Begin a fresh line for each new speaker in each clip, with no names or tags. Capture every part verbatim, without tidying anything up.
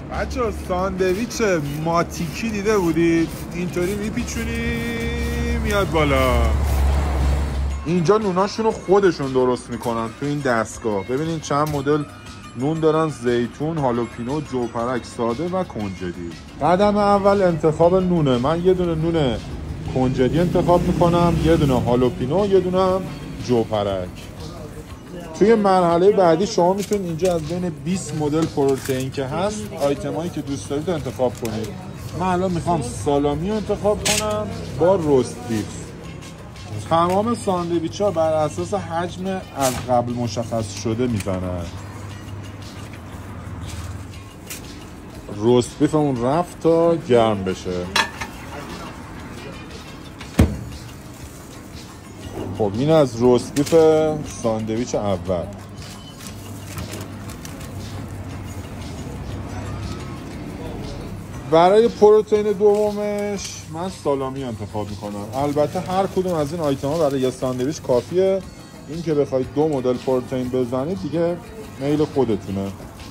بچه ساندویچ ماتیکی دیده بودید؟ اینطوری میپیچونی میاد بالا. اینجا نوناشون رو خودشون درست میکنن تو این دستگاه. ببینین چند مدل نون دارن: زیتون، هالوپینو، جوپرک ساده و کنجدی. قدم اول انتخاب نونه. من یه دونه نون کنجدی انتخاب میکنم، یه دونه هالوپینو، یه دونه جوپرک. توی مرحله بعدی شما میتونید اینجا از بین بیست مدل پروتئین که هست آیتمایی که دوست دارید انتخاب کنید. من الان میخوام سالامی رو انتخاب کنم با روست بیف. تمام ساندویچ ها بر اساس حجم از قبل مشخص شده میزنن. روست بیفمون رفت تا گرم بشه. خب این از روست بیف ساندویچ اول. برای پروتئین دومش من سالامی انتخاب میکنم. البته هر کدوم از این آیتم ها برای یه ساندویچ کافیه. این که بخواید دو مدل پروتئین بزنید دیگه میل خودتونه.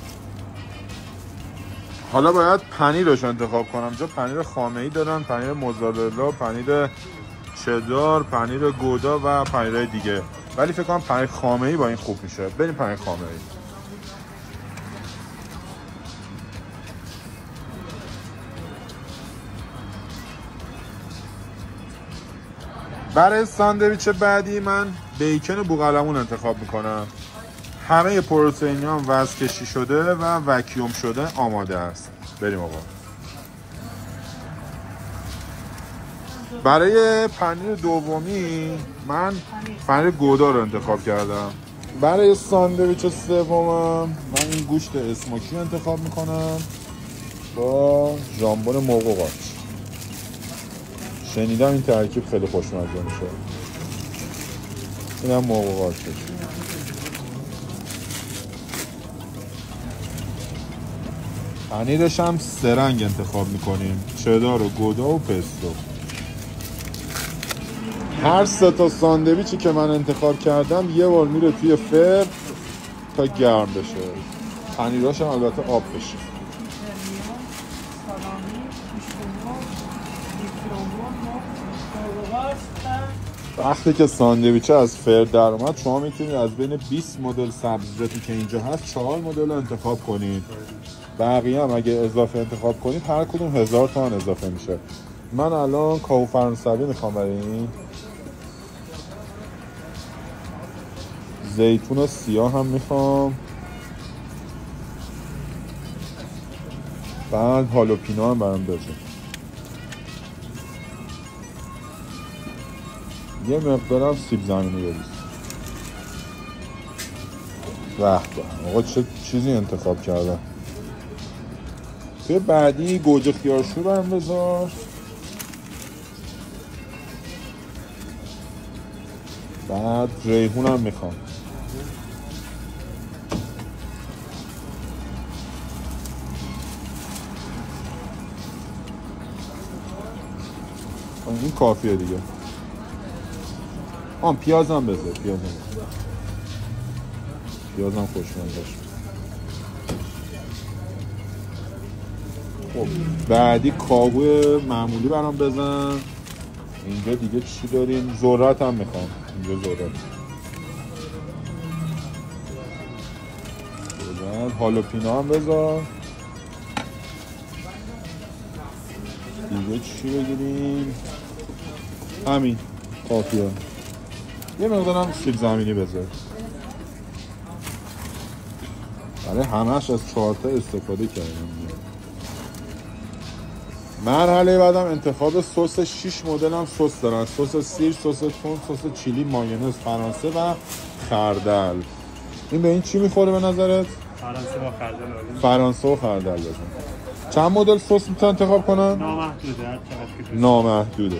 حالا باید پنیرش انتخاب کنم. جا پنیر خامه‌ای دارن، پنیر موزارلا، پنیر چدار، پنیر گودا و پنیرهای دیگه، ولی فکر کنم پنیر خامه‌ای با این خوب میشه. بریم پنیر خامه‌ای. برای ساندویچ بعدی من بیکن بوقلمون انتخاب میکنم. همه پروتئین ها وزن کشی شده و وکیوم شده آماده است. بریم آقا. برای پنیر دومی من پنیر گودا رو انتخاب کردم. برای ساندویچ سومم من این گوشت اسموکی انتخاب میکنم با ژامبون مرغ و قاچ. شنیدم این ترکیب خیلی خوشمزه میشه. اینم مرغ و قاچ. پنیرش هم سه رنگ انتخاب میکنیم: چدار و گودا و پستو. هر سه تا ساندویچی که من انتخاب کردم یه بار میره توی فر تا گرم بشه. پنیراش هم البته آب بشه. وقتی که ساندویچ از فر در اومد شما میتونید از بین بیست مدل سبزیجاتی که اینجا هست چهار مدل انتخاب کنید. بقیه هم اگه اضافه انتخاب کنید هر کدوم هزار تومان اضافه میشه. من الان کاهو فرانسوی میخوام. برای این زیتون سیاه هم میخوام. بعد هالوپینو هم برام بذار. یه مقدارم سیب زمینی بریز. واه آقا چه چیزی انتخاب کردم. توی بعدی گوجه خیارشور برام بذار. بعد ریحون هم میخوام. این کافیه دیگه. آن پیاز هم بذار. پیاز هم پیاز هم خوشمزه. خب بعدی کاهو معمولی برام بزن. اینجا دیگه چی داریم؟ ذرت هم میخوام. اینجا ذرت. بعد هالوپینو هم بذار. دیگه چی بگیریم؟ همین کافیه. یه مقدارم سیب زمینی بذار. برای همه‌اش از چهار تا استفاده کردم. مرحله بعدم انتخاب سس. شش مدل هم سس دارن: سس سیر، سس تون، سس چیلی، مایونز فرانسه و خردل. این به این چی میخوره به نظرت؟
فرانسه با خردل.
فرانسه و خردل بزن. چند مدل سس میتونن انتخاب کنن؟
نامحدوده.
نامحدوده.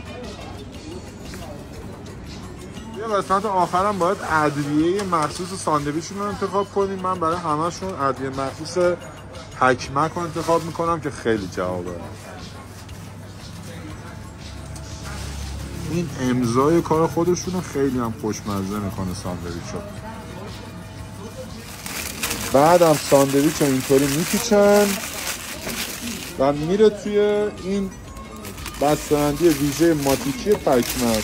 یه قسمت آخرم باید ادویه مخصوص ساندویچشون رو انتخاب کنیم. من برای همه‌شون ادویه مخصوص حکمک رو انتخاب میکنم که خیلی جوابه. این امضای کار خودشونو خیلی هم خوشمزه میکنه ساندویچو. بعد هم ساندویچ رو اینطوری میپیچن. و میره توی این بسته‌بندی ویژه ماتیکی پکمک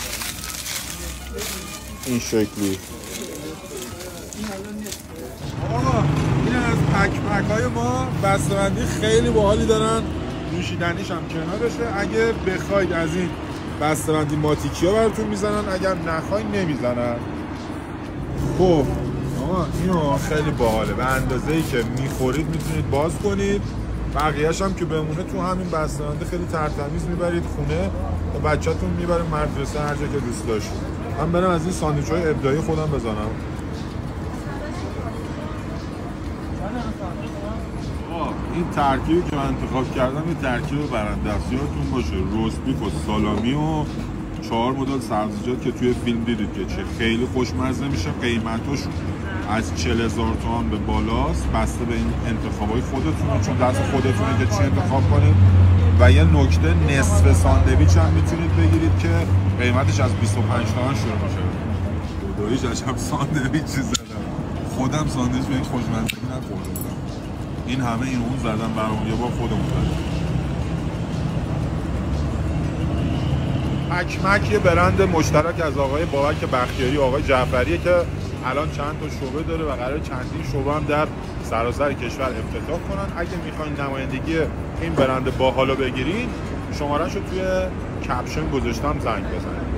این شکلی. آقا این از پکمک های ما بسته‌بندی خیلی باحالی دارن، نوشیدنیش هم کنارشه. اگه بخواید از این بسته‌بندی ماتیکی ها براتون میزنن، اگر نخواید نمیزنن. خب آقا اینو خیلی باحاله، به اندازه‌ای که میخورید میتونید باز کنید، بقیه‌اش هم که بمونه تو همین بسته‌بندی خیلی ترتمیز میبرید خونه و بچه‌تون میبره مدرسه هر جا که دوست داشت. من برم از این ساندویچ‌های ابداعی خودم بزنم. این ترکیبی که من انتخاب کردم یه ترکیب برنده است. یادتون باشه روست بیف و سالامی و چهار مدل سبزیجات که توی فیلم دیدید که چه خیلی خوشمزه میشه. قیمتش از چهل هزار تومان به بالاست، بسته به این انتخابای خودتونه، چون دست خودتونه که چی انتخاب کنید. و یه نکته، نصف ساندویچ هم میتونید بگیرید که قیمتش از بیست و پنج تومان شروع میشه. خداییش عجب ساندویچی زدم، خودم ساندویچ به این خوشمزگی نخورده بودم. این همه این اون زدن برام، یه بار خودمون زدن. پکمک یه برند مشترک از آقای بابک بختیاری و آقای جعفریه که الان چند تا شعبه داره و قراره چندین شعبه هم در سراسر کشور افتتاح کنن. اگه میخواین نمایندگی این برند باحالو بگیرین، شماره‌شو توی کپشن گذاشتم، زنگ بزنید.